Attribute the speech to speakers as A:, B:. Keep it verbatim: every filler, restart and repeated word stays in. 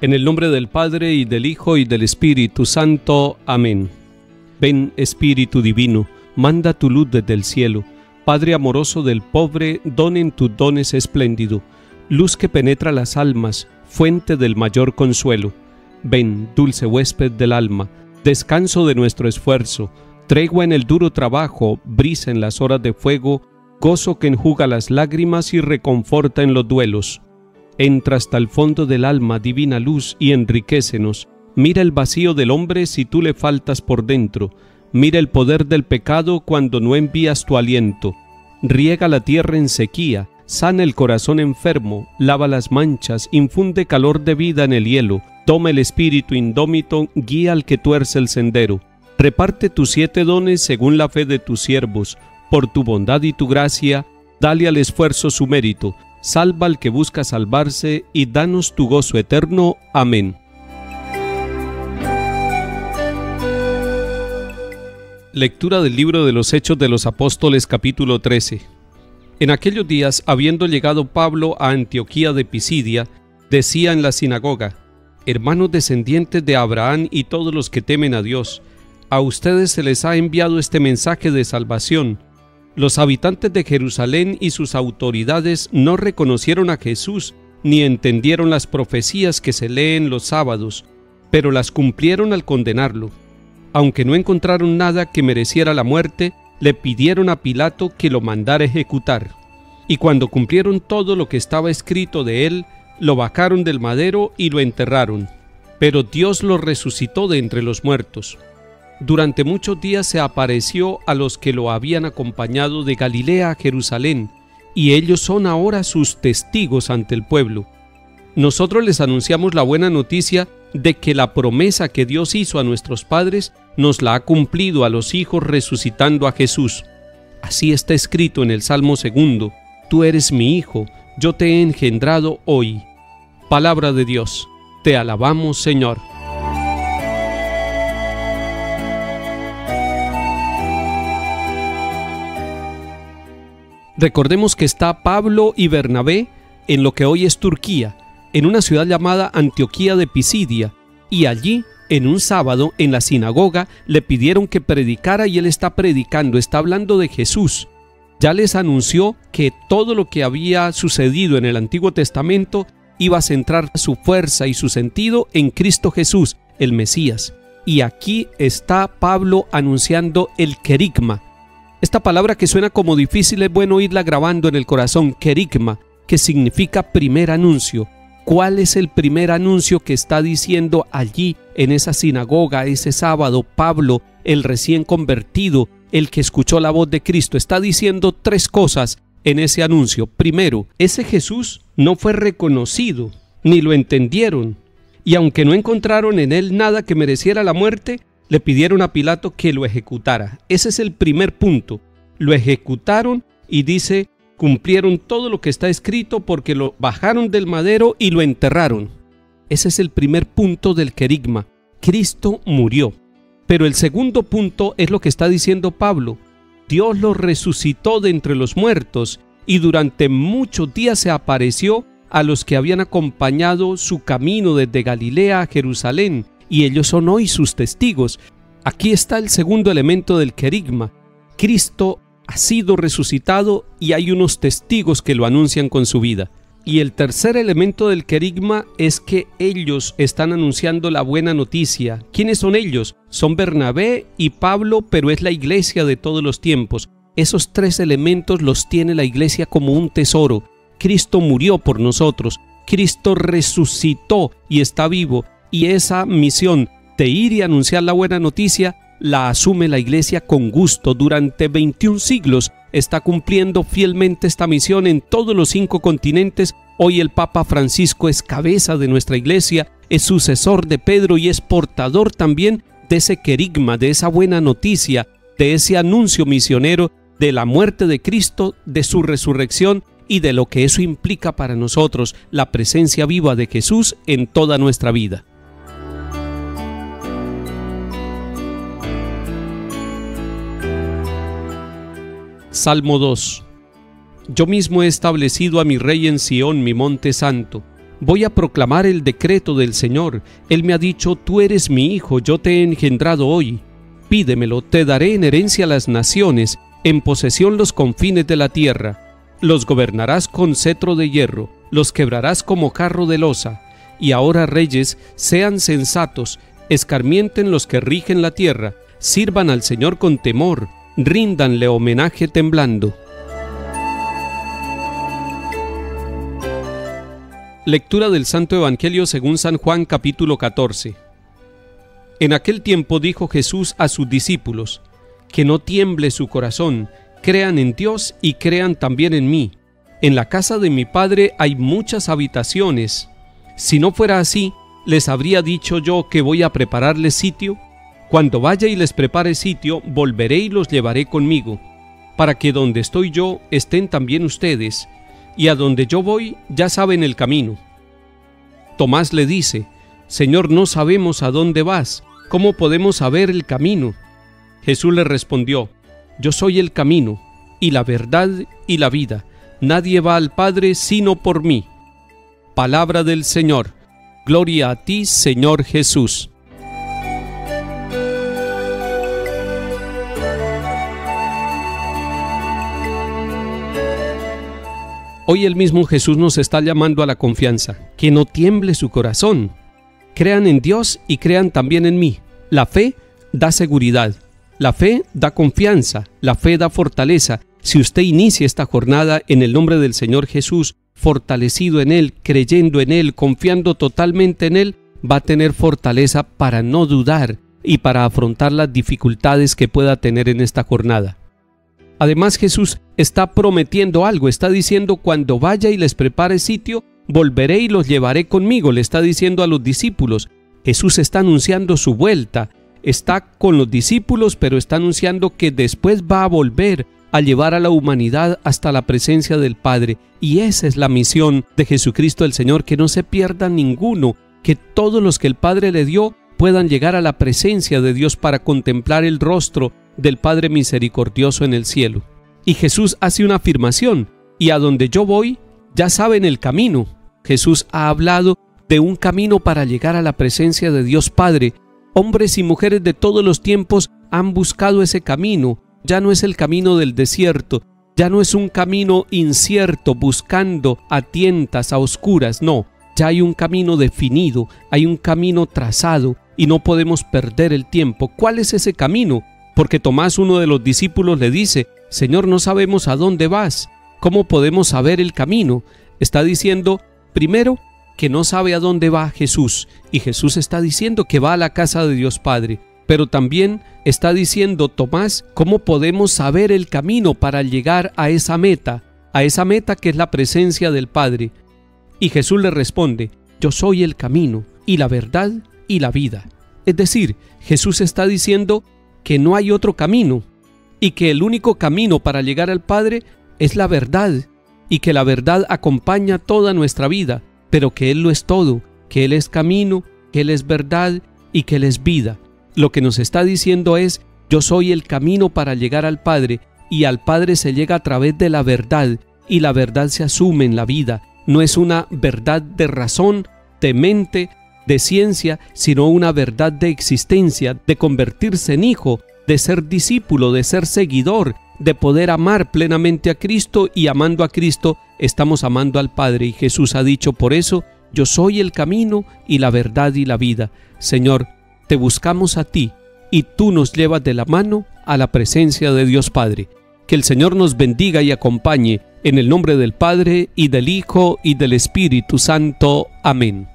A: En el nombre del Padre, y del Hijo, y del Espíritu Santo. Amén. Ven, Espíritu Divino, manda tu luz desde el cielo. Padre amoroso del pobre, don en tus dones espléndido. Luz que penetra las almas, fuente del mayor consuelo. Ven, dulce huésped del alma, descanso de nuestro esfuerzo, tregua en el duro trabajo, brisa en las horas de fuego, gozo que enjuga las lágrimas y reconforta en los duelos. Entra hasta el fondo del alma, divina luz, y enriquécenos. Mira el vacío del hombre si tú le faltas por dentro. Mira el poder del pecado cuando no envías tu aliento. Riega la tierra en sequía, sana el corazón enfermo, lava las manchas, infunde calor de vida en el hielo. Toma el espíritu indómito, guía al que tuerce el sendero. Reparte tus siete dones según la fe de tus siervos. Por tu bondad y tu gracia, dale al esfuerzo su mérito. Salva al que busca salvarse, y danos tu gozo eterno. Amén. Lectura del libro de los Hechos de los Apóstoles, capítulo trece. En aquellos días, habiendo llegado Pablo a Antioquía de Pisidia, decía en la sinagoga: Hermanos descendientes de Abraham y todos los que temen a Dios, a ustedes se les ha enviado este mensaje de salvación. Los habitantes de Jerusalén y sus autoridades no reconocieron a Jesús ni entendieron las profecías que se leen los sábados, pero las cumplieron al condenarlo. Aunque no encontraron nada que mereciera la muerte, le pidieron a Pilato que lo mandara ejecutar. Y cuando cumplieron todo lo que estaba escrito de él, lo bajaron del madero y lo enterraron. Pero Dios lo resucitó de entre los muertos. Durante muchos días se apareció a los que lo habían acompañado de Galilea a Jerusalén, y ellos son ahora sus testigos ante el pueblo. Nosotros les anunciamos la buena noticia de que la promesa que Dios hizo a nuestros padres nos la ha cumplido a los hijos resucitando a Jesús. Así está escrito en el Salmo segundo: Tú eres mi hijo, yo te he engendrado hoy. Palabra de Dios. Te alabamos, Señor. Recordemos que está Pablo y Bernabé en lo que hoy es Turquía, en una ciudad llamada Antioquía de Pisidia, y allí, en un sábado, en la sinagoga, le pidieron que predicara y él está predicando, está hablando de Jesús. Ya les anunció que todo lo que había sucedido en el Antiguo Testamento iba a centrar su fuerza y su sentido en Cristo Jesús, el Mesías. Y aquí está Pablo anunciando el querigma. Esta palabra que suena como difícil es bueno irla grabando en el corazón, querigma, que significa primer anuncio. ¿Cuál es el primer anuncio que está diciendo allí en esa sinagoga ese sábado Pablo, el recién convertido, el que escuchó la voz de Cristo? Está diciendo tres cosas en ese anuncio. Primero, ese Jesús no fue reconocido, ni lo entendieron, y aunque no encontraron en él nada que mereciera la muerte, le pidieron a Pilato que lo ejecutara. Ese es el primer punto. Lo ejecutaron y dice, cumplieron todo lo que está escrito porque lo bajaron del madero y lo enterraron. Ese es el primer punto del querigma. Cristo murió. Pero el segundo punto es lo que está diciendo Pablo. Dios lo resucitó de entre los muertos y durante muchos días se apareció a los que habían acompañado su camino desde Galilea a Jerusalén, y ellos son hoy sus testigos. Aquí está el segundo elemento del querigma. Cristo ha sido resucitado y hay unos testigos que lo anuncian con su vida. Y el tercer elemento del querigma es que ellos están anunciando la buena noticia. ¿Quiénes son ellos? Son Bernabé y Pablo, pero es la iglesia de todos los tiempos. Esos tres elementos los tiene la iglesia como un tesoro. Cristo murió por nosotros. Cristo resucitó y está vivo. Y esa misión de ir y anunciar la buena noticia la asume la iglesia con gusto. Durante veintiún siglos está cumpliendo fielmente esta misión en todos los cinco continentes. Hoy el Papa Francisco es cabeza de nuestra iglesia, es sucesor de Pedro y es portador también de ese querigma, de esa buena noticia, de ese anuncio misionero de la muerte de Cristo, de su resurrección y de lo que eso implica para nosotros, la presencia viva de Jesús en toda nuestra vida. Salmo dos. Yo mismo he establecido a mi Rey en Sión, mi monte santo. Voy a proclamar el decreto del Señor. Él me ha dicho, tú eres mi hijo, yo te he engendrado hoy. Pídemelo, te daré en herencia las naciones, en posesión los confines de la tierra. Los gobernarás con cetro de hierro, los quebrarás como carro de loza. Y ahora, reyes, sean sensatos, escarmienten los que rigen la tierra, sirvan al Señor con temor, ríndanle homenaje temblando. Lectura del Santo Evangelio según San Juan, capítulo catorce. En aquel tiempo dijo Jesús a sus discípulos, que no tiemble su corazón, crean en Dios y crean también en mí. En la casa de mi Padre hay muchas habitaciones. Si no fuera así, ¿les habría dicho yo que voy a prepararles sitio? Cuando vaya y les prepare sitio, volveré y los llevaré conmigo, para que donde estoy yo estén también ustedes, y a donde yo voy ya saben el camino. Tomás le dice, Señor, no sabemos a dónde vas, ¿cómo podemos saber el camino? Jesús le respondió, yo soy el camino, y la verdad y la vida. Nadie va al Padre sino por mí. Palabra del Señor. Gloria a ti, Señor Jesús. Hoy el mismo Jesús nos está llamando a la confianza, que no tiemble su corazón. Crean en Dios y crean también en mí. La fe da seguridad, la fe da confianza, la fe da fortaleza. Si usted inicia esta jornada en el nombre del Señor Jesús, fortalecido en Él, creyendo en Él, confiando totalmente en Él, va a tener fortaleza para no dudar y para afrontar las dificultades que pueda tener en esta jornada. Además, Jesús está prometiendo algo, está diciendo, cuando vaya y les prepare sitio, volveré y los llevaré conmigo, le está diciendo a los discípulos. Jesús está anunciando su vuelta, está con los discípulos, pero está anunciando que después va a volver a llevar a la humanidad hasta la presencia del Padre. Y esa es la misión de Jesucristo el Señor, que no se pierda ninguno, que todos los que el Padre le dio puedan llegar a la presencia de Dios para contemplar el rostro del Padre misericordioso en el cielo. Y Jesús hace una afirmación, y a donde yo voy, ya saben el camino. Jesús ha hablado de un camino para llegar a la presencia de Dios Padre. Hombres y mujeres de todos los tiempos han buscado ese camino. Ya no es el camino del desierto, ya no es un camino incierto buscando a tientas, a oscuras, no. Ya hay un camino definido, hay un camino trazado y no podemos perder el tiempo. ¿Cuál es ese camino? Porque Tomás, uno de los discípulos, le dice, Señor, no sabemos a dónde vas, ¿cómo podemos saber el camino? Está diciendo, primero, que no sabe a dónde va Jesús, y Jesús está diciendo que va a la casa de Dios Padre, pero también está diciendo Tomás, ¿cómo podemos saber el camino para llegar a esa meta, a esa meta que es la presencia del Padre? Y Jesús le responde, yo soy el camino, y la verdad, y la vida. Es decir, Jesús está diciendo que no hay otro camino, y que el único camino para llegar al Padre es la verdad, y que la verdad acompaña toda nuestra vida, pero que Él lo es todo, que Él es camino, que Él es verdad y que Él es vida. Lo que nos está diciendo es, yo soy el camino para llegar al Padre, y al Padre se llega a través de la verdad, y la verdad se asume en la vida. No es una verdad de razón, de mente, de ciencia, sino una verdad de existencia, de convertirse en hijo, de ser discípulo, de ser seguidor, de poder amar plenamente a Cristo, y amando a Cristo estamos amando al Padre. Y Jesús ha dicho, por eso, yo soy el camino y la verdad y la vida. Señor, te buscamos a ti, y tú nos llevas de la mano a la presencia de Dios Padre. Que el Señor nos bendiga y acompañe, en el nombre del Padre, y del Hijo, y del Espíritu Santo. Amén.